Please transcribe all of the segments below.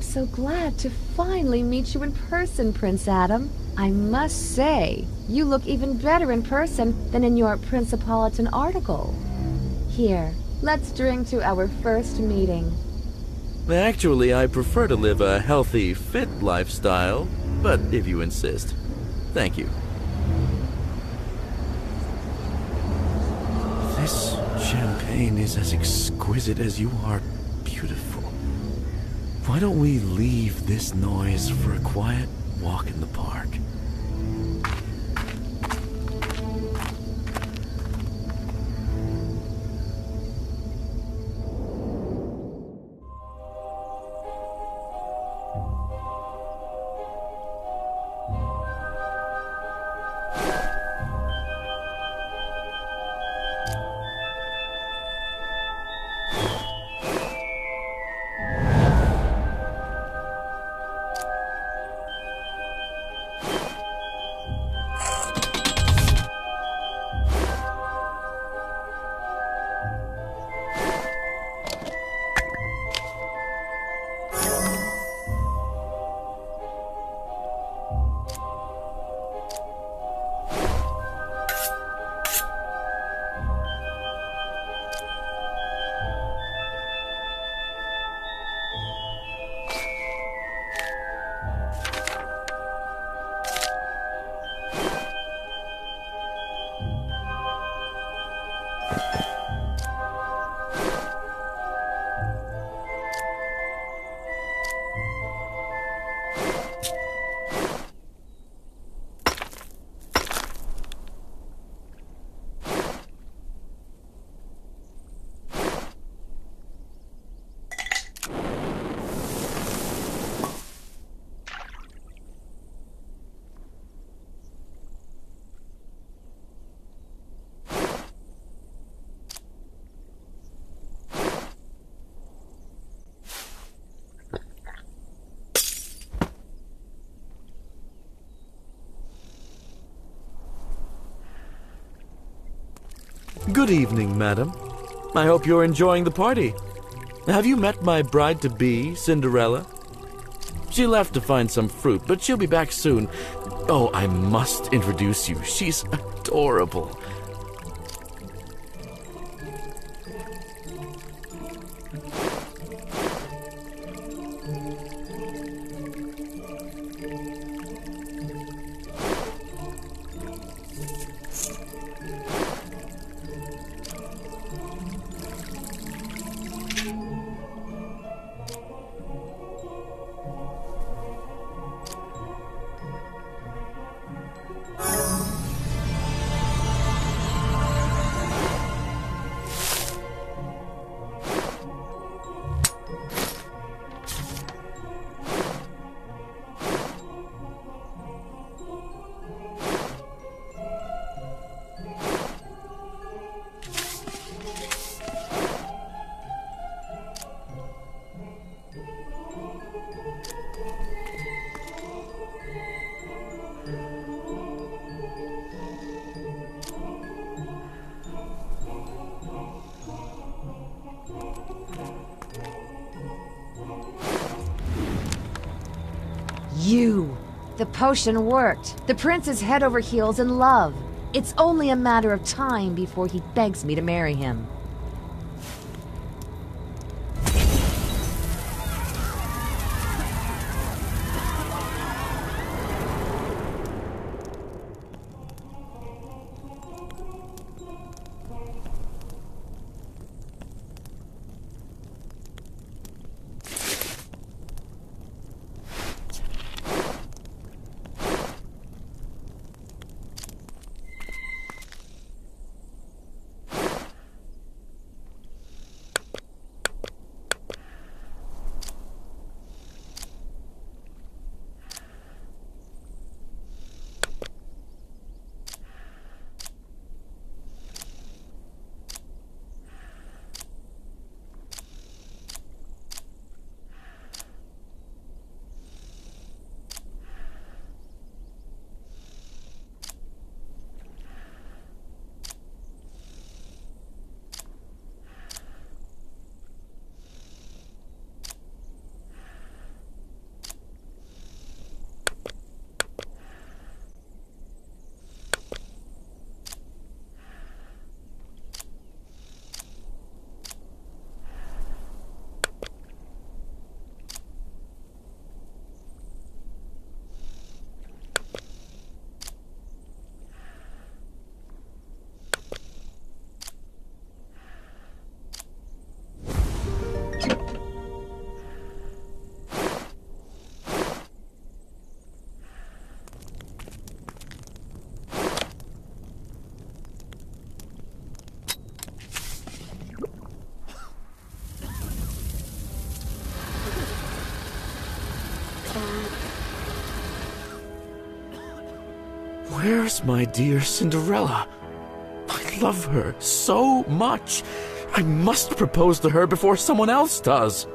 so glad to finally meet you in person, Prince Adam. I must say, you look even better in person than in your Principolitan article. Here, let's drink to our first meeting. Actually, I prefer to live a healthy, fit lifestyle, but if you insist. Thank you. This champagne is as exquisite as you are beautiful. Why don't we leave this noise for a quiet walk in the park? Good evening, madam. I hope you're enjoying the party. Have you met my bride-to-be, Cinderella? She left to find some fruit, but she'll be back soon. Oh, I must introduce you. She's adorable. The potion worked. The prince is head over heels in love. It's only a matter of time before he begs me to marry him. Where's my dear Cinderella? I love her so much. I must propose to her before someone else does.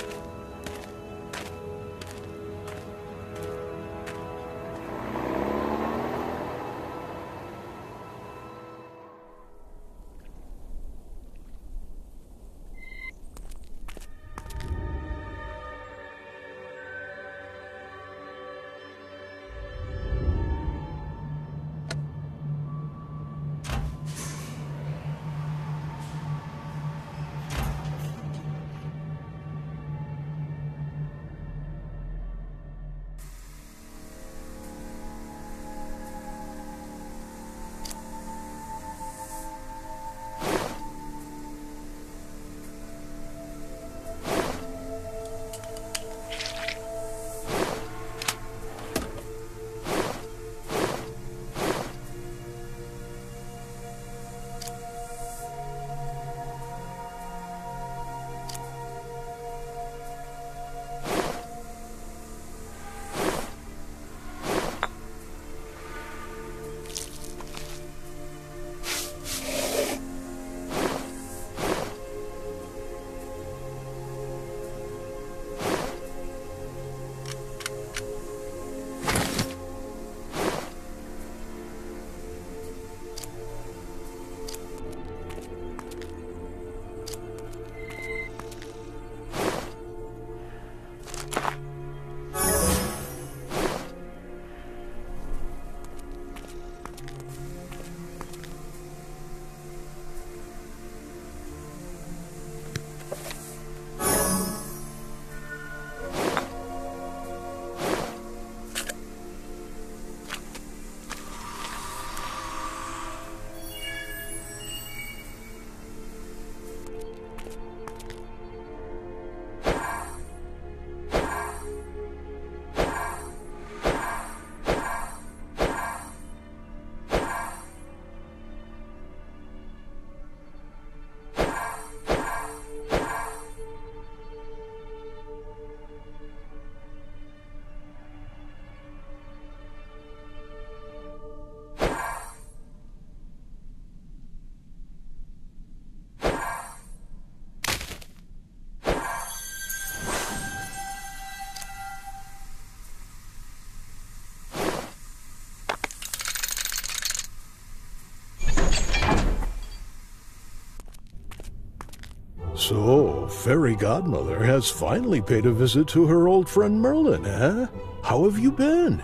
So, Fairy Godmother has finally paid a visit to her old friend Merlin, eh? How have you been?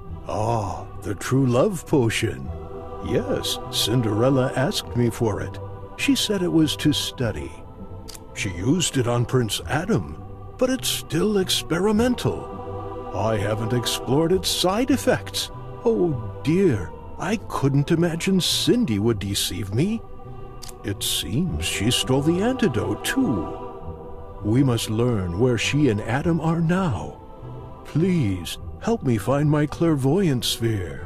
Ah, the true love potion. Yes, Cinderella asked me for it. She said it was to study. She used it on Prince Adam, but it's still experimental. I haven't explored its side effects. Oh dear, I couldn't imagine Cindy would deceive me. It seems she stole the antidote, too. We must learn where she and Adam are now. Please, help me find my clairvoyant sphere.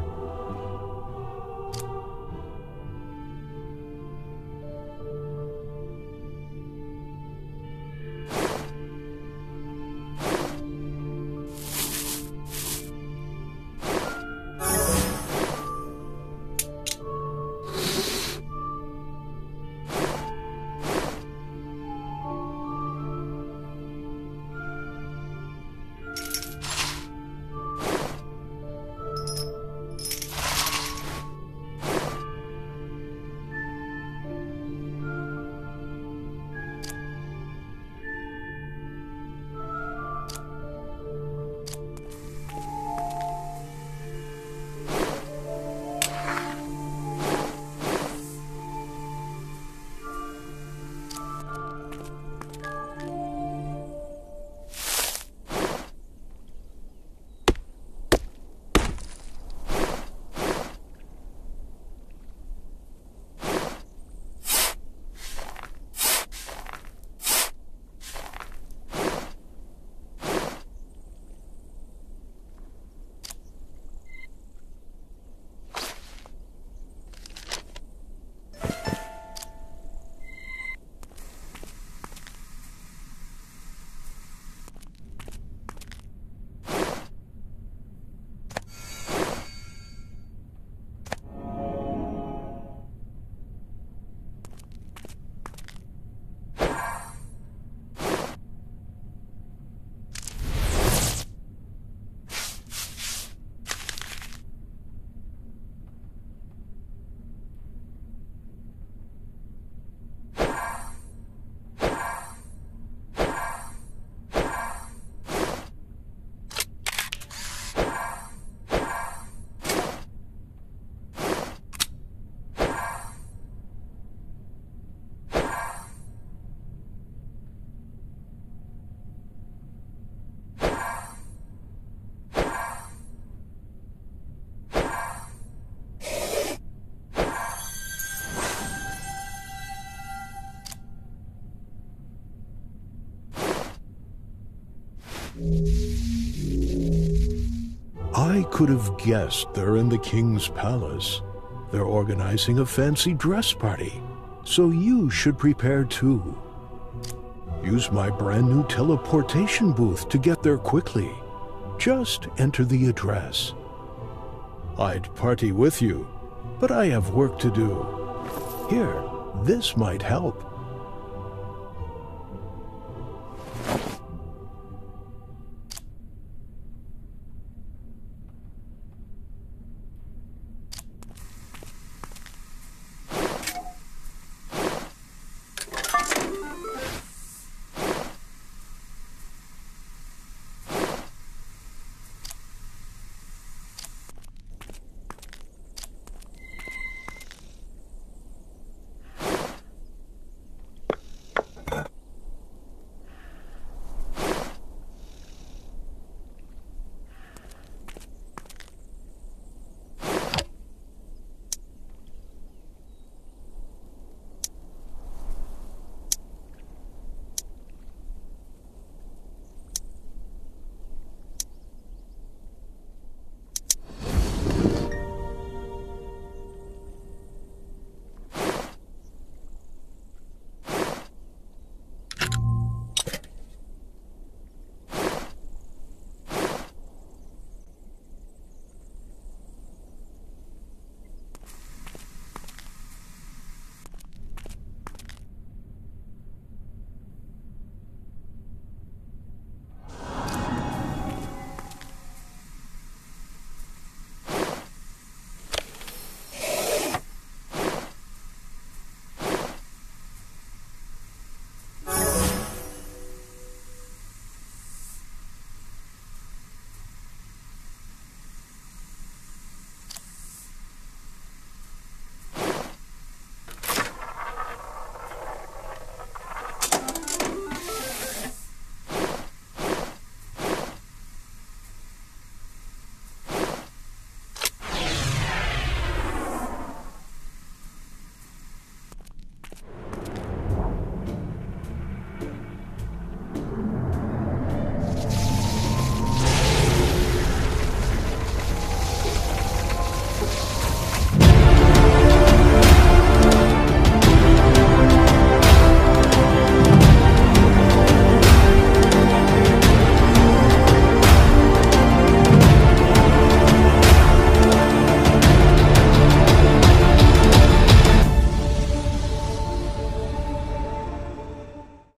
could have guessed they're in the king's palace. They're organizing a fancy dress party, so you should prepare too. Use my brand new teleportation booth to get there quickly. Just enter the address. I'd party with you, but I have work to do. Here, this might help.